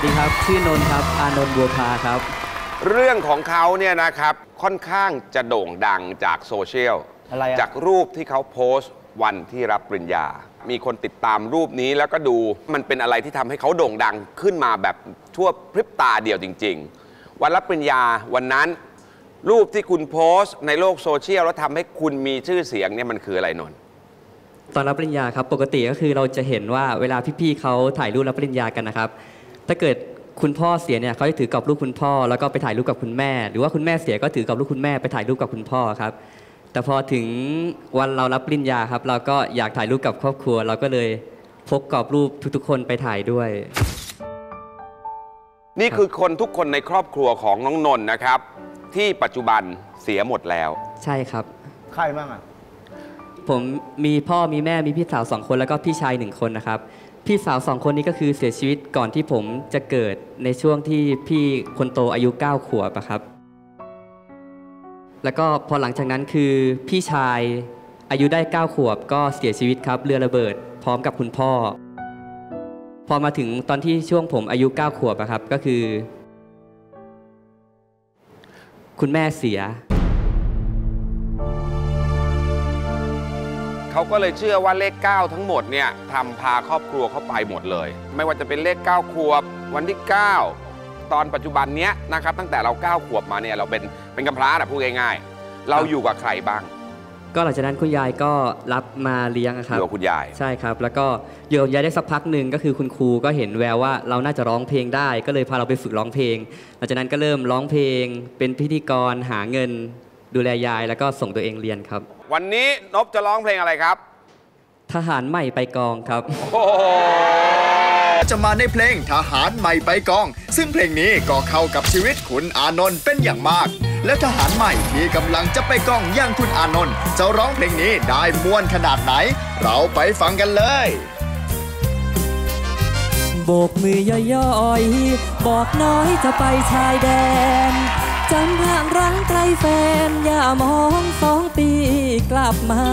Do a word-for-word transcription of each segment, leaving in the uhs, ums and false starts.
สดีครับชื่อนนท์ครับอานนท์บัวพาครับเรื่องของเขาเนี่ยนะครับค่อนข้างจะโด่งดังจากโซเชียลจากรูปที่เขาโพสต์วันที่รับปริญญามีคนติดตามรูปนี้แล้วก็ดูมันเป็นอะไรที่ทำให้เขาโด่งดังขึ้นมาแบบทั่วพริบตาเดียวจริงๆวันรับปริญญาวันนั้นรูปที่คุณโพสต์ในโลกโซเชียลแล้วทำให้คุณมีชื่อเสียงเนี่ยมันคืออะไรนนท์ตอนรับปริญญาครับปกติก็คือเราจะเห็นว่าเวลาพี่ๆเขาถ่ายรูปรับปริญญากันนะครับถ้าเกิดคุณพ่อเสียเนี่ยเขาจะถือกรอบรูปคุณพ่อแล้วก็ไปถ่ายรูปกับคุณแม่หรือว่าคุณแม่เสียก็ถือกรอบรูปคุณแม่ไปถ่ายรูปกับคุณพ่อครับแต่พอถึงวันเรารับปริญญาครับเราก็อยากถ่ายรูปกับครอบครัวเราก็เลยพกกรอบรูปทุกๆคนไปถ่ายด้วยนี่คือคนทุกคนในครอบครัวของน้องนนท์นะครับที่ปัจจุบันเสียหมดแล้วใช่ครับใครบ้างอ่ะผมมีพ่อมีแม่มีพี่สาวสองคนแล้วก็พี่ชายหนึ่งคนนะครับพี่สาวสองคนนี้ก็คือเสียชีวิตก่อนที่ผมจะเกิดในช่วงที่พี่คนโตอายุเก้าขวบครับแล้วก็พอหลังจากนั้นคือพี่ชายอายุได้เก้าขวบก็เสียชีวิตครับเรือระเบิดพร้อมกับคุณพ่อพอมาถึงตอนที่ช่วงผมอายุเก้าขวบครับก็คือคุณแม่เสียเขาก็เลยเชื่อว่าเลขเก้าทั้งหมดเนี่ยทำพาครอบครัวเข้าไปหมดเลยไม่ว่าจะเป็นเลขเก้าขวบวันที่เก้าตอนปัจจุบันเนี้ยนะครับตั้งแต่เราเก้าขวบมาเนี่ยเราเป็นเป็นกำพร้านะพูดง่ายๆเราอยู่กับใครบ้างก็หลังจากนั้นคุณยายก็รับมาเลี้ยงครับอยู่กับคุณยายใช่ครับแล้วก็อยู่กับยายได้สักพักหนึ่งก็คือคุณครูก็เห็นแววว่าเราน่าจะร้องเพลงได้ก็เลยพาเราไปฝึกร้องเพลงหลังจากนั้นก็เริ่มร้องเพลงเป็นพิธีกรหาเงินดูแลยายแล้วก็ส่งตัวเองเรียนครับวันนี้นพจะร้องเพลงอะไรครับทหารใหม่ไปกองครับจะมาในเพลงทหารใหม่ไปกองซึ่งเพลงนี้ก็เข้ากับชีวิตคุณอานนท์เป็นอย่างมากและทหารใหม่ที่กำลังจะไปกองอย่างคุณอานนท์จะร้องเพลงนี้ได้ม่วนขนาดไหนเราไปฟังกันเลยโบกมือย่อยๆบอกน้อยจะไปชายแดนจำห่างร้างไกลแฟนอย่ามองสองปีกลับมา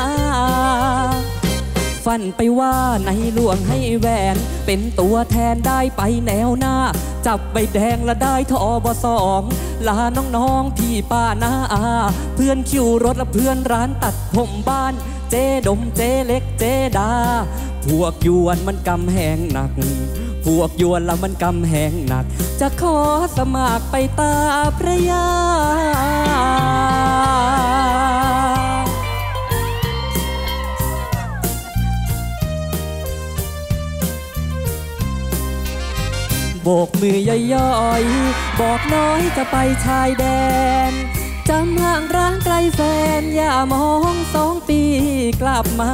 ฝันไปว่าในหลวงให้แหวนเป็นตัวแทนได้ไปแนวหน้าจับใบแดงและได้ทอบสองลาน้องๆพี่ป้าน้าอาเพื่อนคิวรถและเพื่อนร้านตัดผมบ้านเจดมเจเล็กเจดาพวกยวนมันกำแหงหนักพวกยวนละมันกำแหงหนักจะขอสมัครไปตาพระยาโบกมือย่อยๆบอกน้อยจะไปชายแดนจำห่างร้างไกลแฟนอย่ามองสองปีกลับมา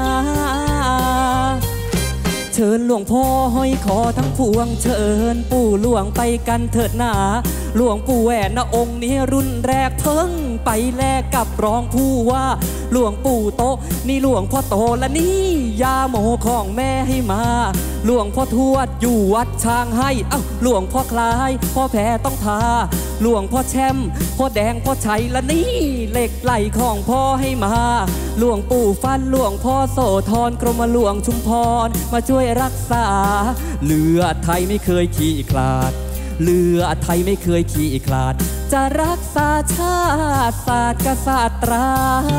เชิญหลวงพ่อห้อยคอทั้งพวงเชิญปู่หลวงไปกันเถิดหนาหลวงปู่แหวนนะองค์นี้รุ่นแรกเพิ่งไปแลกกับรองผู้ว่าหลวงปู่โตนี่หลวงพ่อโตและนี่ยาโมของแม่ให้มาหลวงพ่อทวดอยู่วัดช้างให้เอ้าหลวงพ่อคล้ายพ่อแพ้ต้องทาหลวงพ่อแชมพ่อแดงพ่อชัยและนี่เหล็กไหลของพ่อให้มาหลวงปู่ฟันหลวงพ่อโสธรกรมหลวงชุมพรมาช่วยรักษาเลือดไทยไม่เคยขี้คลาดเลือดไทยไม่เคยขี้คลาดจะรักษาชาติศาสตร์กษัตรา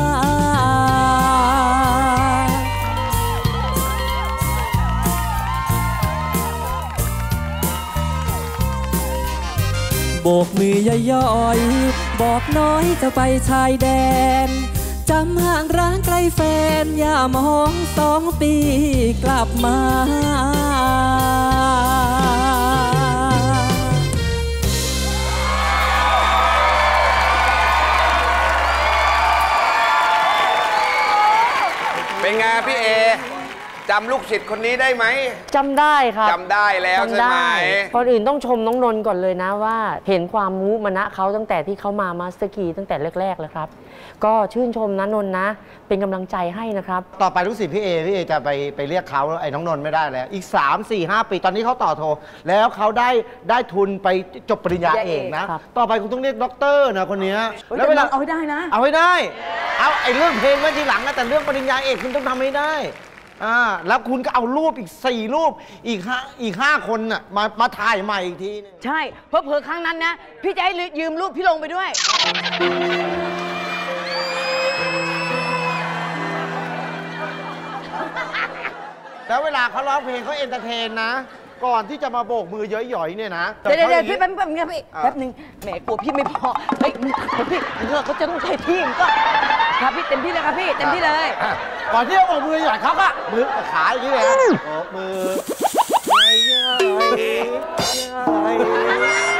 โบกมือย่อยๆบอกน้อยจะไปชายแดนจำห่างร้างไกลแฟนอย่ามองสองปีกลับมาเป็นไงพี่เอจำลูกศิษย์คนนี้ได้ไหมจำได้ครับจำได้แล้วใช่ไหมก่อนอื่นต้องชมน้องนนท์ก่อนเลยนะว่าเห็นความมุมานะเขาตั้งแต่ที่เขามามาสเตอร์คีตั้งแต่แรกๆเลยครับก็ชื่นชมนะนนท์นะเป็นกำลังใจให้นะครับต่อไปลูกศิษย์พี่เอพี่เอจะไปไปเรียกเขาไอ้น้องนนท์ไม่ได้แล้วอีกสาม สี่ ห้าปีตอนนี้เขาต่อโทแล้วเขาได้ได้ทุนไปจบปริญญาเอกนะต่อไปคุณต้องเรียกด็อกเตอร์นะคนนี้แล้วเวลาเอาให้ได้นะเอาให้ได้เอาไอ้เรื่องเพลงไว้ทีหลังนะแต่เรื่องปริญญาเอกคุณต้องทำให้ได้อ่าแล้วคุณก็เอารูปอีกสี่รูปอีกห้าอีกห้าคนน่ะมามาถ่ายใหม่อีกทีนึงใช่เพราะเผลอครั้งนั้นนะพี่จะให้ยืมรูปพี่ลงไปด้วยแล้วเวลาเขาร้องเพลงเขาเอนเตอร์เทนนะ ก่อนที่จะมาโบกมือหย่อยๆเนี่ยนะเดี๋ยวเดี๋ยวพี่แป๊บแป๊บนึงพี่แป๊บนึงแหมกลัวพี่ไม่พอเฮ้ยมึงพี่เลือกเขาจะต้องใช้ที่มึงก็ครับพี่เต็มที่เลยครับพี่เต็มที่เลยก่อนที่จะโบกมือหย่อยครับอะมือขาอย่างนี้เลยนะโบกมือใหญ่ใหญ่